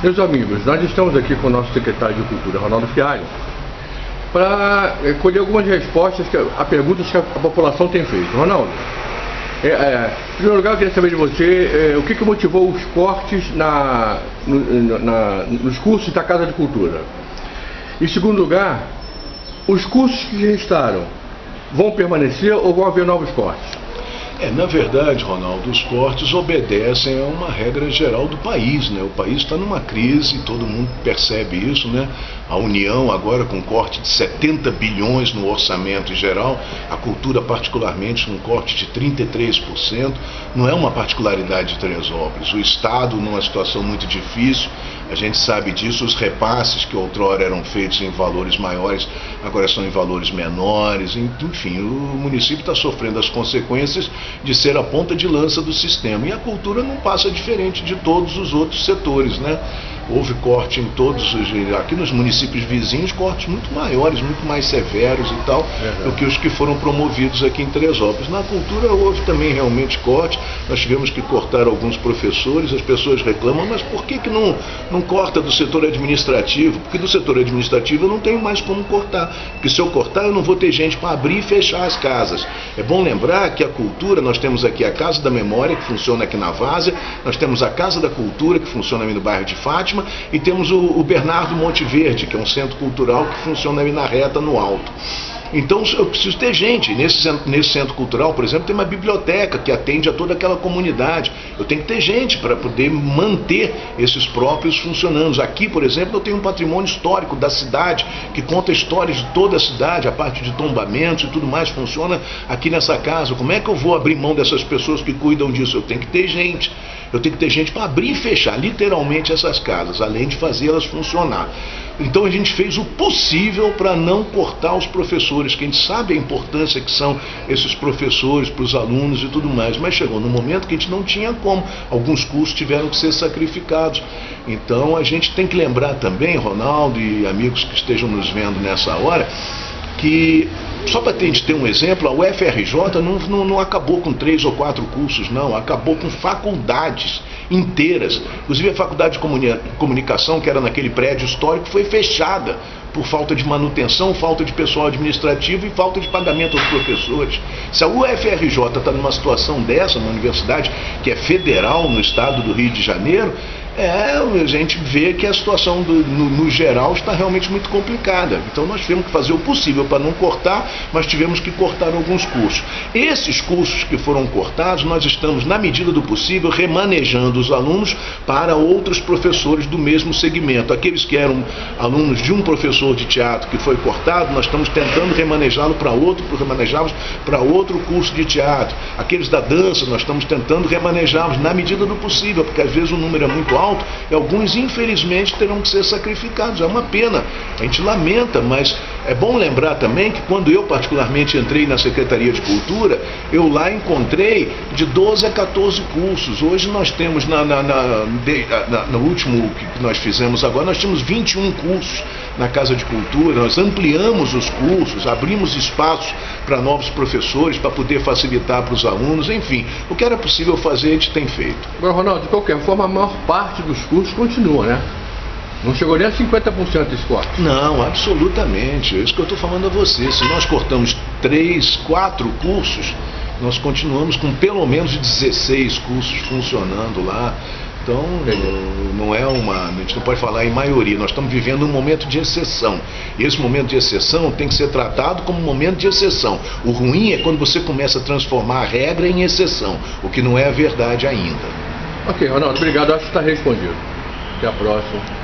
Meus amigos, nós estamos aqui com o nosso secretário de Cultura, Ronaldo Fialho, para colher algumas respostas a perguntas que a população tem feito. Ronaldo, em primeiro lugar eu queria saber de você o que motivou os cortes nos cursos da Casa de Cultura. Em segundo lugar, os cursos que restaram vão permanecer ou vão haver novos cortes? Na verdade, Ronaldo, os cortes obedecem a uma regra geral do país, né? O país está numa crise, todo mundo percebe isso, né? A União agora com corte de 70 bilhões no orçamento em geral, a cultura particularmente com corte de 33%, não é uma particularidade de Teresópolis. O Estado numa situação muito difícil, a gente sabe disso, os repasses que outrora eram feitos em valores maiores, agora são em valores menores, enfim, o município está sofrendo as consequências de ser a ponta de lança do sistema. E a cultura não passa diferente de todos os outros setores, né? Houve corte em todos, aqui nos municípios vizinhos, cortes muito maiores, muito mais severos e tal, do que os que foram promovidos aqui em Teresópolis. Na cultura houve também realmente corte, nós tivemos que cortar alguns professores, as pessoas reclamam, mas por que não corta do setor administrativo? Porque do setor administrativo eu não tenho mais como cortar, porque se eu cortar eu não vou ter gente para abrir e fechar as casas. É bom lembrar que a cultura, nós temos aqui a Casa da Memória, que funciona aqui na Várzea, nós temos a Casa da Cultura, que funciona ali no bairro de Fátima, e temos o Bernardo Monte Verde, que é um centro cultural que funciona ali na Reta, no Alto. Então eu preciso ter gente. Nesse centro cultural, por exemplo, tem uma biblioteca que atende a toda aquela comunidade. Eu tenho que ter gente para poder manter esses próprios funcionando. Aqui, por exemplo, eu tenho um patrimônio histórico da cidade, que conta histórias de toda a cidade, a parte de tombamentos e tudo mais funciona aqui nessa casa. Como é que eu vou abrir mão dessas pessoas que cuidam disso? Eu tenho que ter gente. Eu tenho que ter gente para abrir e fechar literalmente essas casas, além de fazê-las funcionar. Então a gente fez o possível para não cortar os professores, que a gente sabe a importância que são esses professores para os alunos e tudo mais, mas chegou no momento que a gente não tinha como, alguns cursos tiveram que ser sacrificados. Então a gente tem que lembrar também, Ronaldo e amigos que estejam nos vendo nessa hora, que, só para a gente ter um exemplo, a UFRJ não acabou com 3 ou 4 cursos, não, acabou com faculdades inteiras. Inclusive a Faculdade de Comunicação, que era naquele prédio histórico, foi fechada por falta de manutenção, falta de pessoal administrativo e falta de pagamento aos professores. Se a UFRJ está numa situação dessa, uma universidade que é federal no estado do Rio de Janeiro, a gente vê que a situação no geral está realmente muito complicada. Então nós tivemos que fazer o possível para não cortar, mas tivemos que cortar alguns cursos. Esses cursos que foram cortados, nós estamos, na medida do possível, remanejando os alunos para outros professores do mesmo segmento. Aqueles que eram alunos de um professor de teatro que foi cortado, nós estamos tentando remanejá-los para outro curso de teatro. Aqueles da dança, nós estamos tentando remanejá-los na medida do possível, porque às vezes o número é muito alto e alguns infelizmente terão que ser sacrificados. É uma pena, a gente lamenta, mas é bom lembrar também que quando eu particularmente entrei na Secretaria de Cultura, eu lá encontrei de 12 a 14 cursos. Hoje nós temos, no último que nós fizemos agora, nós tínhamos 21 cursos na Casa de Cultura. Nós ampliamos os cursos, abrimos espaços para novos professores, para poder facilitar para os alunos, enfim, o que era possível fazer a gente tem feito. Agora, Ronaldo, de qualquer forma, a maior parte dos cursos continua, né? Não chegou nem a 50% desse corte. Não, absolutamente. É isso que eu estou falando a você. Se nós cortamos 3, 4 cursos, nós continuamos com pelo menos 16 cursos funcionando lá. Então, não é a gente não pode falar em maioria, nós estamos vivendo um momento de exceção. E esse momento de exceção tem que ser tratado como um momento de exceção. O ruim é quando você começa a transformar a regra em exceção, o que não é a verdade ainda. Ok, Ronaldo, obrigado, acho que está respondido. Até a próxima.